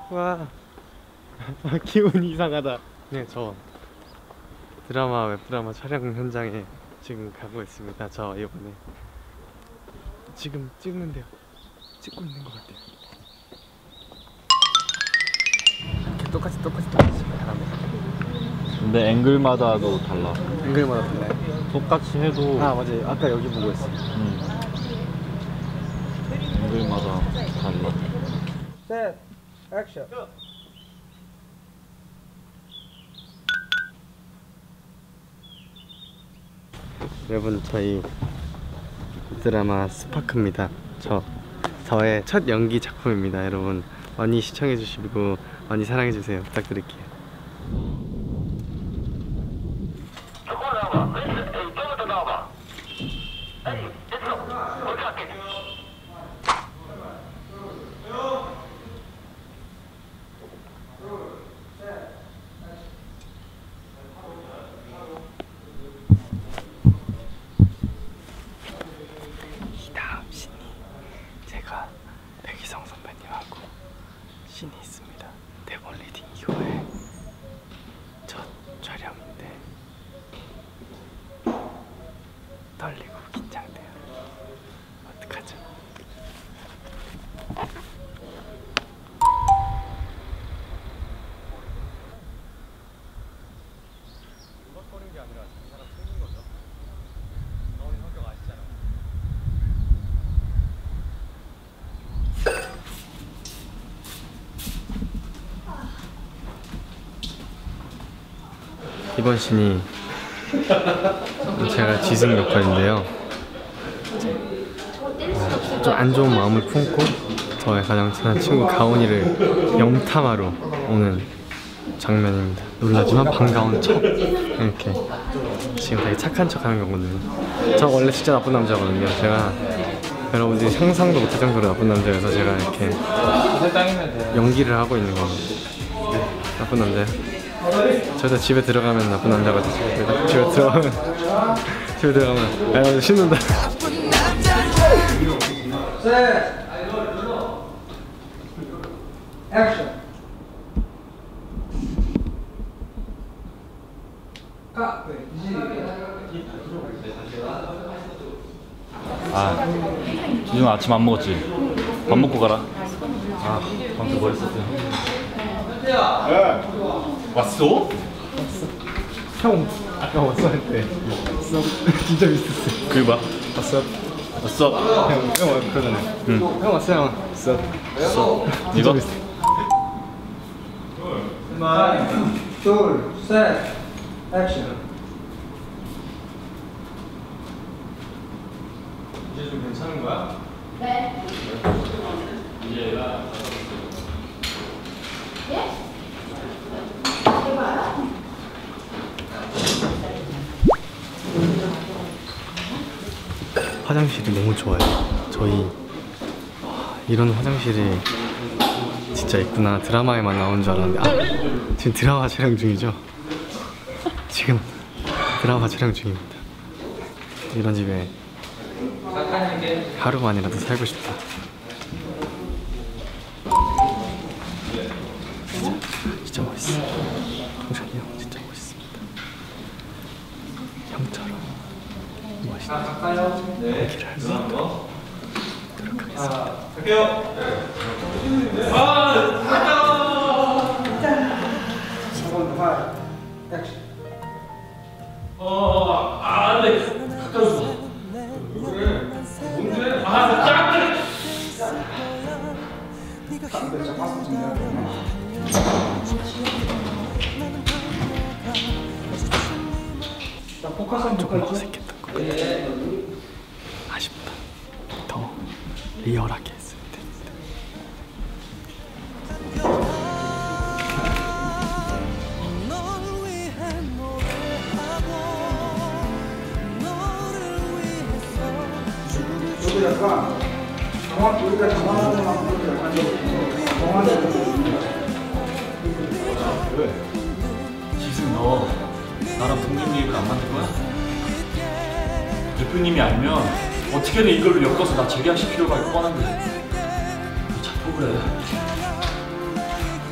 와 기분이 이상하다. 네, 저 드라마 웹드라마 촬영 현장에 지금 가고 있습니다. 저 이번에 지금 찍는데요. 찍고 있는 것 같아요. 이렇게 똑같이 잘합니다. 근데 앵글마다도 달라. 앵글마다 달라요? 똑같이 해도. 아 맞아요. 아까 여기 보고 있어요. 앵글마다 달라. 셋, 액션. 여러분, 저희 드라마 스파크입니다. 저의 첫 연기 작품입니다. 여러분 많이 시청해 주시고 많이 사랑해 주세요. 부탁드릴게요. 제가 백이성 선배님하고 씬이 있습니다. 대본 리딩 이후에 첫 촬영인데 떨리고 긴장돼요. 어떡하죠? 보는 게 아니라 그 사람 생긴 거죠. 나오는 성격 아시잖아. 이번 씬이 제가 지승 역할인데요. 좀 안 좋은 마음을 품고 저의 가장 친한 친구 가온이를 영탐하러 오는 장면입니다. 놀라지만 반가운 척 이렇게 지금 되게 착한 척 하는 거거든요. 저 원래 진짜 나쁜 남자거든요. 제가 여러분들이 상상도 못할 정도로 나쁜 남자여서 제가 이렇게 연기를 하고 있는 겁니다. 나쁜 남자요? 저도 집에 들어가면 나쁜 남자가 되죠. 집에 들어가면 아, 신는다. 셋, 액션. 아, 지금 아침 안 먹었지? 밥 먹고 가라. 아, 방금 뭐 했었어요? 왔어? 형 아까 왔어 할 때 진짜 비슷했어. 그게 뭐야? 왔어? 왔어? 형 그러잖아요. 응. 형 왔어 형 왔어. 이거? 하나, 둘, 셋, 액션. 이제 좀 괜찮은 거야? 네. 이제가 예? 해봐요. 화장실이 너무 좋아요. 저희 이런 화장실이 진짜 있구나. 드라마에만 나온 줄 알았는데 아, 지금 드라마 촬영 중이죠? 지금 드라마 촬영 중입니다. 이런 집에 하루만이라도 살고 싶다. 진짜 멋있어. 동찬이 형 진짜 멋있습니다. 형처럼 멋있는 연기를 할 수 있도록 노력하겠습니다. 액션. 조금 어색했던 것 같아요. 아쉽다. 더 리얼하게 했을 텐데. 저도 약간 우리가 장난하는 만큼 약간 지승, 너 나랑 동정예입을 안 만들 거야? 대표님이 알면 어떻게든 이걸로 엮어서 나 재계하실 필요가 뻔한데 너 자꾸 그래.